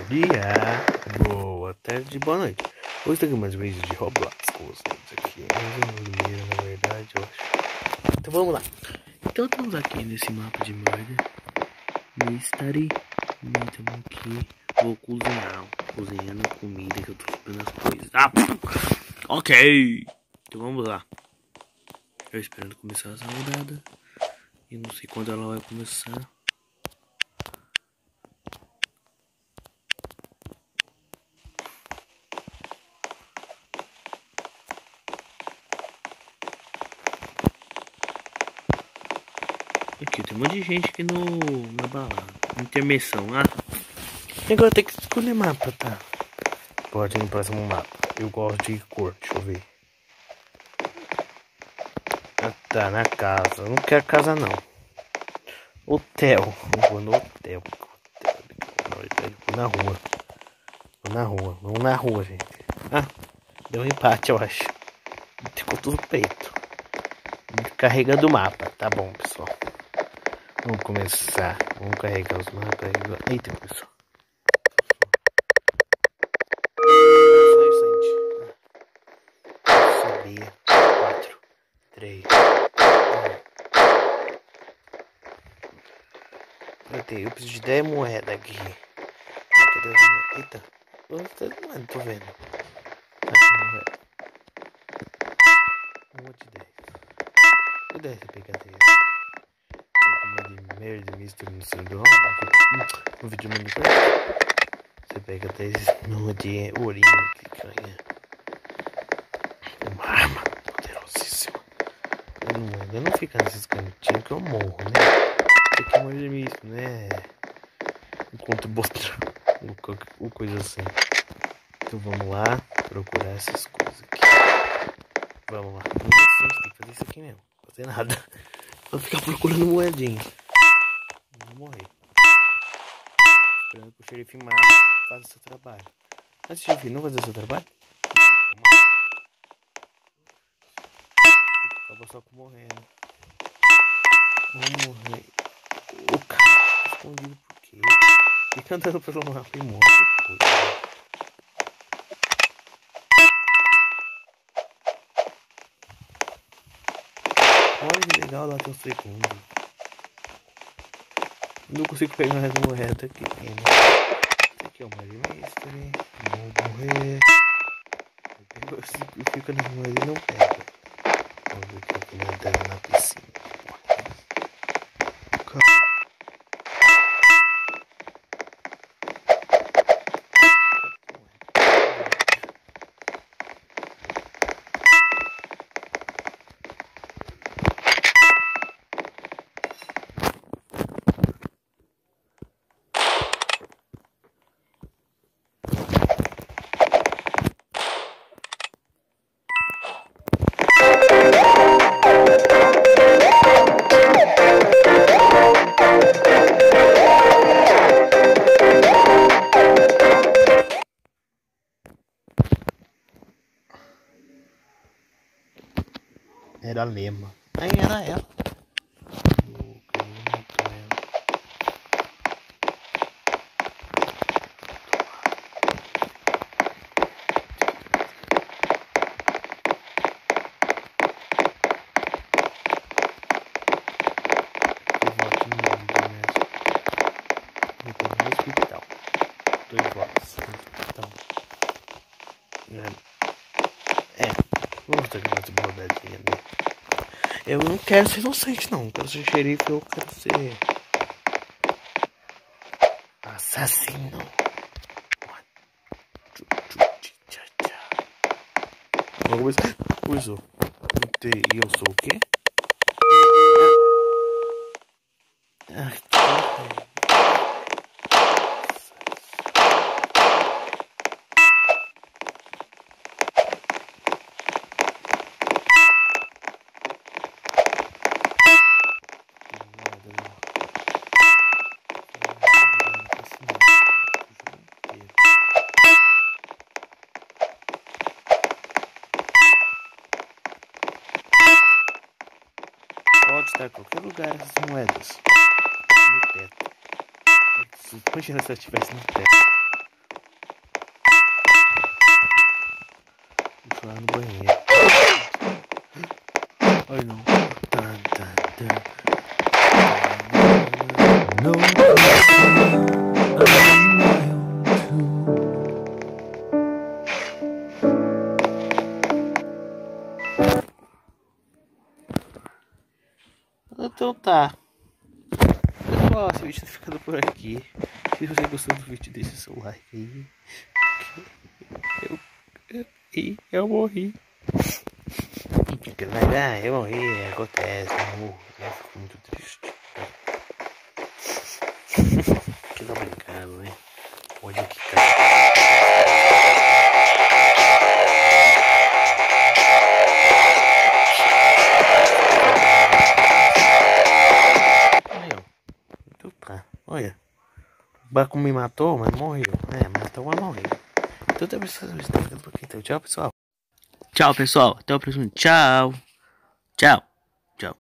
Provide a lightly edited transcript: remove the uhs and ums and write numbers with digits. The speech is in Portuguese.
dia, boa tarde, boa noite. Hoje tem mais um vídeo de Roblox com vocês aqui. Mais um dormir, na verdade, eu acho. Então vamos lá. Então estamos aqui nesse mapa de merda. Mystery. Estamos aqui. Vou cozinhar. Cozinhando comida que eu tô esperando as coisas. Ah, ok. Então vamos lá. Eu esperando começar essa rodada. E não sei quando ela vai começar. Aqui tem um monte de gente aqui na balada. Intermissão, ah. Agora tem que escolher mapa, tá? Pode ir no próximo mapa. Eu gosto de cor, deixa eu ver. Ah, tá, na casa. Eu não quero casa não. Hotel. Eu vou no hotel. Vou na rua. Vamos na rua, gente. Ah, deu um empate, eu acho. Ficou tudo preto. Carregando o mapa. Tá bom, pessoal. Vamos começar. Vamos carregar os mapas. Eita, pessoal. Só um instante. Subir. 4, 3, 1. Eu preciso de 10 moedas aqui. Eita. Não tô vendo. Uma de 10. Que 10 você pega dele? De merda, mistura no seu drone. No vídeo no você pega 10 de ourinho que ganha. Uma arma poderosíssima. Eu não fico nesses cantinhos que eu morro, né? Isso aqui é mais misto, né? Enquanto botar ou coisa assim. Então vamos lá procurar essas coisas aqui. Vamos lá. Não sei, tem que fazer isso aqui mesmo. Não fazer nada. Vou ficar procurando moedinha. Não vou morrer. Esperando que o xerife faça seu trabalho. Mas o xerife não fazer seu trabalho? Acaba só com morrendo. Vamos morrer. O cara tá escondido por quê? Fica andando pelo mapa e morre depois. Olha que legal, lá tem um segundo. Não consigo pegar mais uma reta aqui. Esse aqui é o Mystery. Vou morrer. Eu fico nas moedas e não pego. Vamos ver o que eu tenho na piscina. Era a Lema. Aí era ela. Hospital. 2 votos. Então. Vamos ter que fazer uma rodadinha, né? Eu não quero ser inocente, não. Eu quero ser xerife, eu quero ser assassino. Vamos começar. Começou. E eu sou o quê? Pode estar em qualquer lugar essas moedas. No teto. Imagina se eu estivesse no teto. Então tá. Pessoal, esse vídeo tá ficando por aqui. Se você gostou do vídeo, deixa o seu like aí. Eu morri. Eu morri, acontece, eu morro. Eu fico muito triste. Que tá brincando, né? Olha que cara. Aí, ó. Então tá. Olha. O Baco me matou, mas morreu. Matou, mas morreu. Então tá, pessoal. Então, tchau, pessoal. Tchau, pessoal. Até o próximo. Tchau. Tchau. Tchau.